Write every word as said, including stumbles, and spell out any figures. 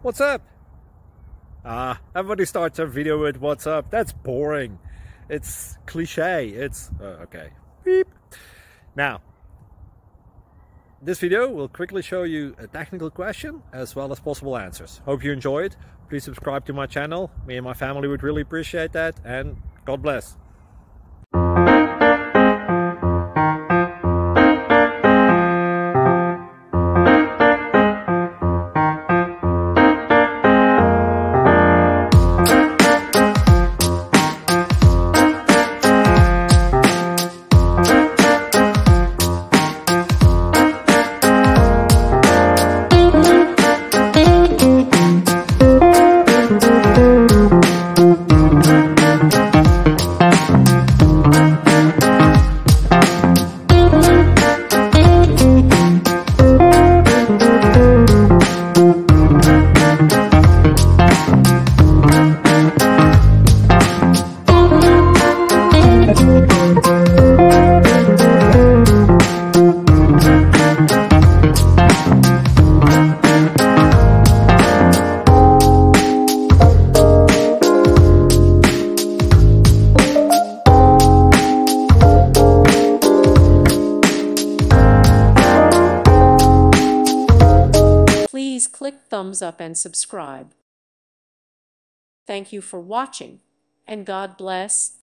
What's up? Ah, everybody starts their video with what's up. That's boring. It's cliche. It's uh, okay. Beep. Now, this video will quickly show you a technical question as well as possible answers. Hope you enjoy it. Please subscribe to my channel. Me and my family would really appreciate that, and God bless. Please click thumbs up and subscribe. Thank you for watching, and God bless.